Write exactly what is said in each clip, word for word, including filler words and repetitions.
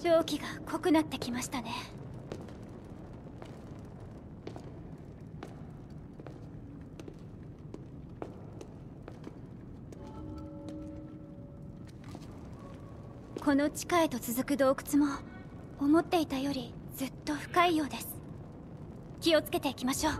蒸気が濃くなってきましたね。この地下へと続く洞窟も思っていたよりずっと深いようです。気をつけていきましょう。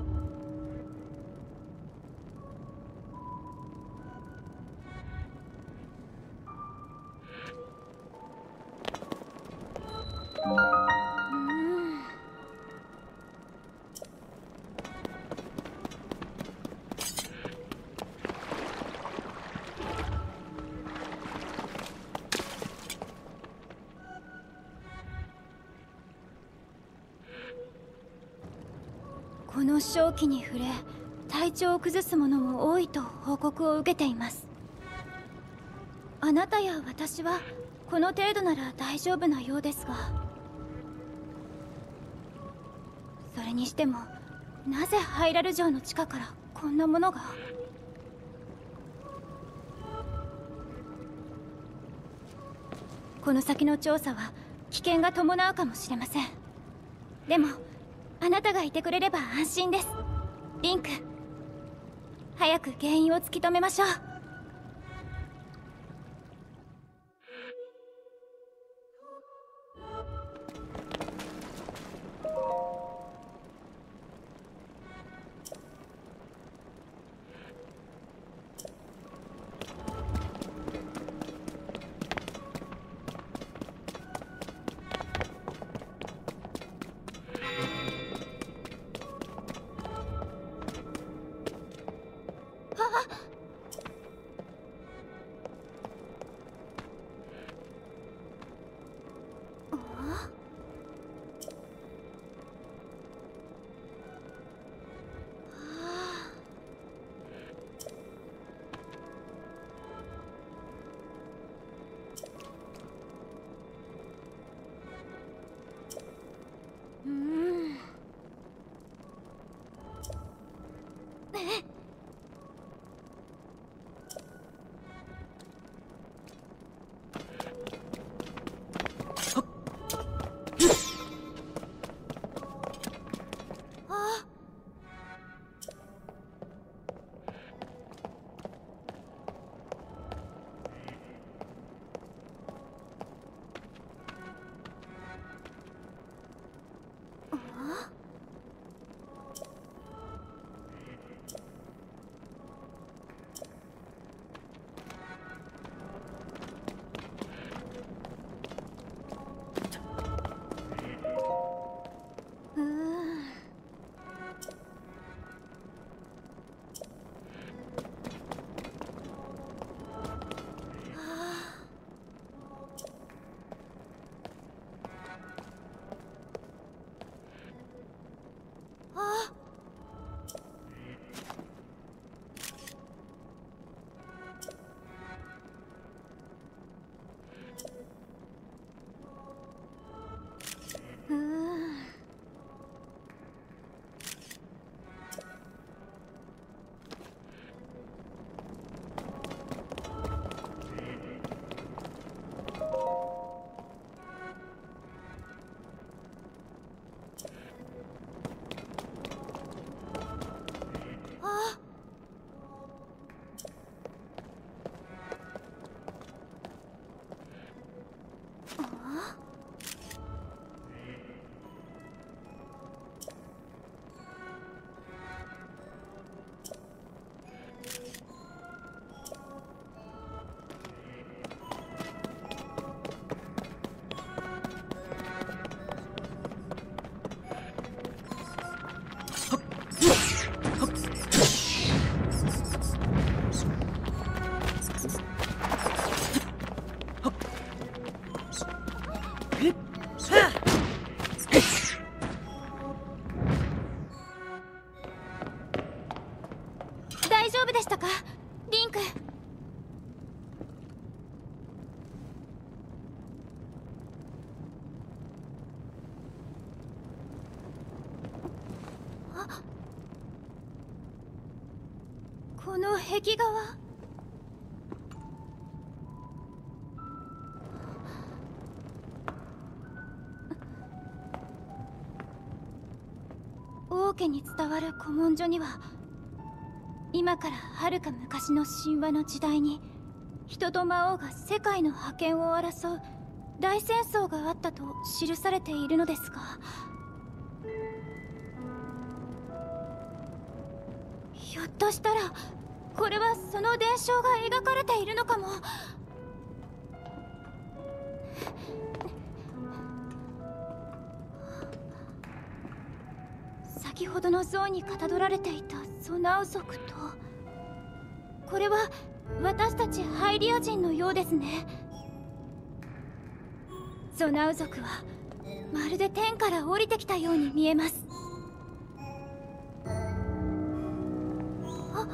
この瘴気に触れ体調を崩す者も多いと報告を受けています。あなたや私はこの程度なら大丈夫なようですが、それにしてもなぜハイラル城の地下からこんなものが。この先の調査は危険が伴うかもしれません。でもあなたがいてくれれば安心です。リンク、早く原因を突き止めましょう。大丈夫でしたか、リンク。あ、この壁画は。 家に伝わる古文書には、今からはるか昔の神話の時代に人と魔王が世界の覇権を争う大戦争があったと記されているのですが、ひょっとしたらこれはその伝承が描かれているのかも。先ほどの像にかたどられていたソナウ族と、これは私たちハイリア人のようですね。ソナウ族はまるで天から降りてきたように見えます。あ、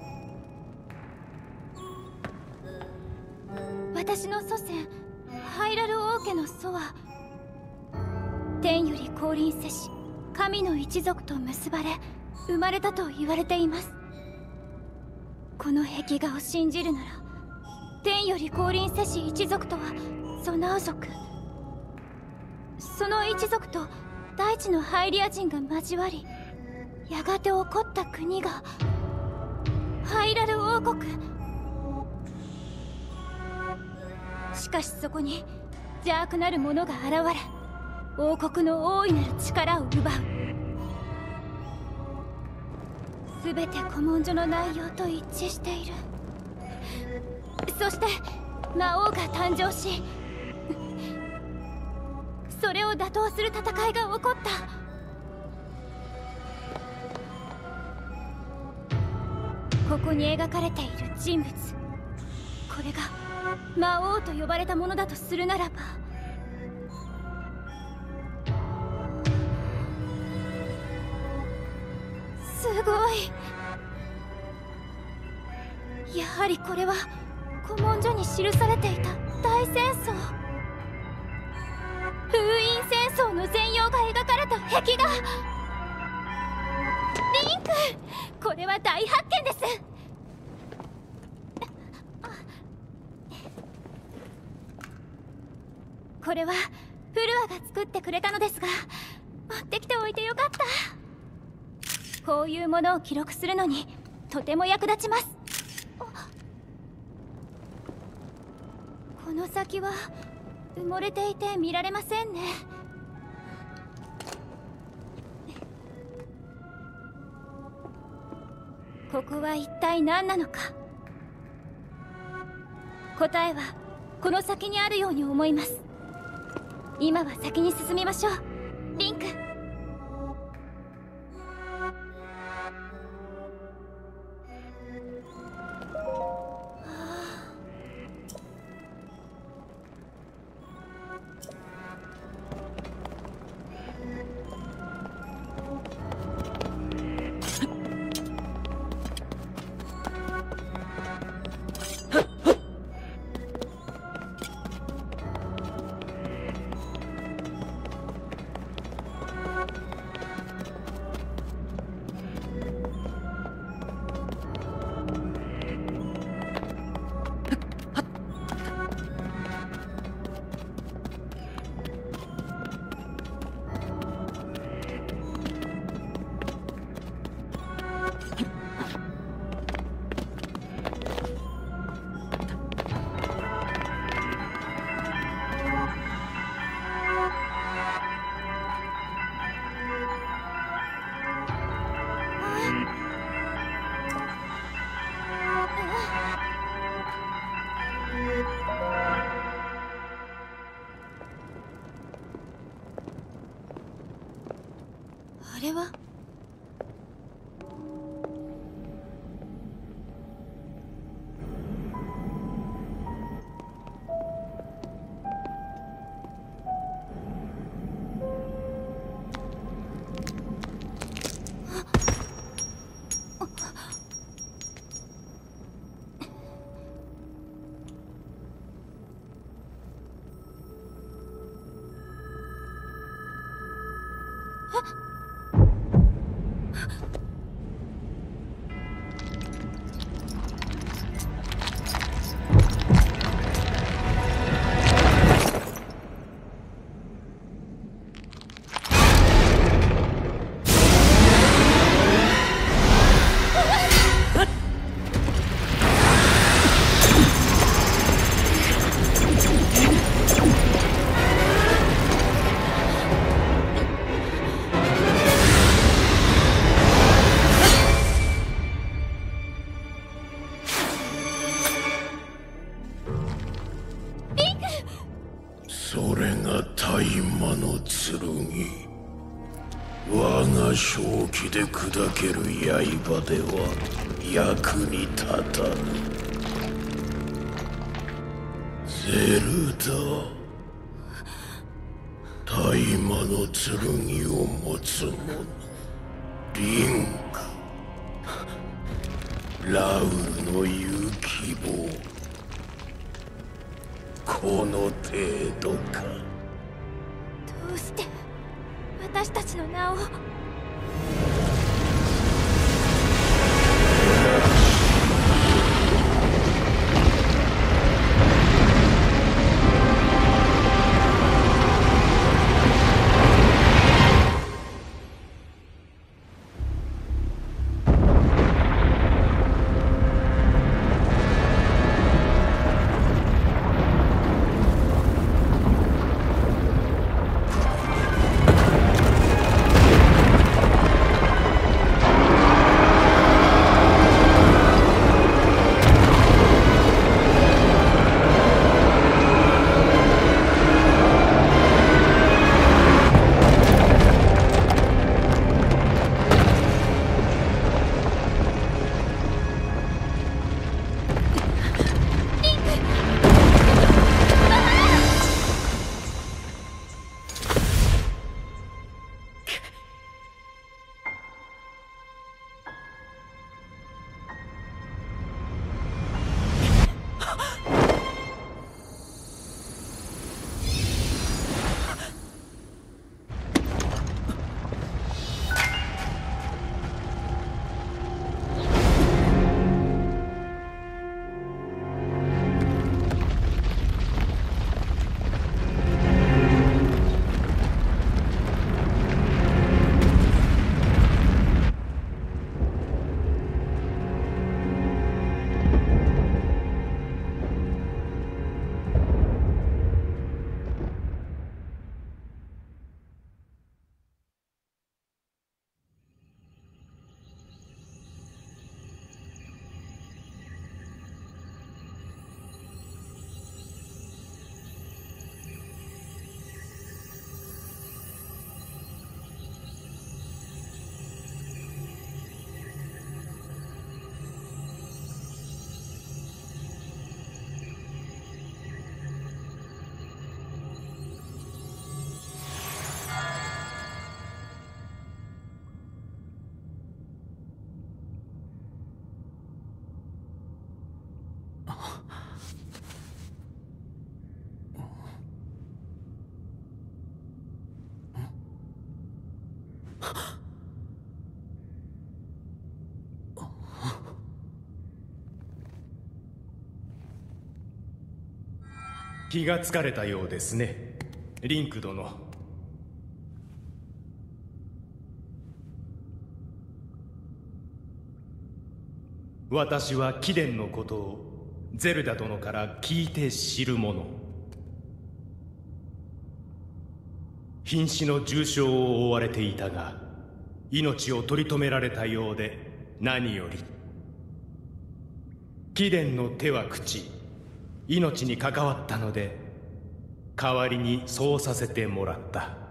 私の祖先ハイラル王家の祖は天より降臨せし神の一族と結ばれ生まれたと言われています。この壁画を信じるなら、天より降臨せし一族とはソナウ族、その一族と大地のハイリア人が交わり、やがて起こった国がハイラル王国。しかしそこに邪悪なる者が現れ、王国の大いなる力を奪う。全て古文書の内容と一致している。そして魔王が誕生し、それを打倒する戦いが起こった。ここに描かれている人物、これが魔王と呼ばれたものだとするならば、すごい。やはりこれは古文書に記されていた大戦争、封印戦争の全容が描かれた壁画。リンク、これは大発見です。これはフルアが作ってくれたのですが、持ってきておいてよかった。こういうものを記録するのにとても役立ちます。この先は埋もれていて見られませんね。ここは一体何なのか。答えはこの先にあるように思います。今は先に進みましょう、リンク。あれはこれが大魔の剣。我が正気で砕ける刃では役に立たぬ。ゼルダ、大魔の剣を持つ者、リンク、ラウルの言う希望、この程度か。 どうして私たちの名を。 気がつかれたようですね、リンク殿。私は貴殿のことをゼルダ殿から聞いて知る者。瀕死の重傷を負われていたが命を取り留められたようで何より。貴殿の手は朽ち命に関わったので代わりにそうさせてもらった。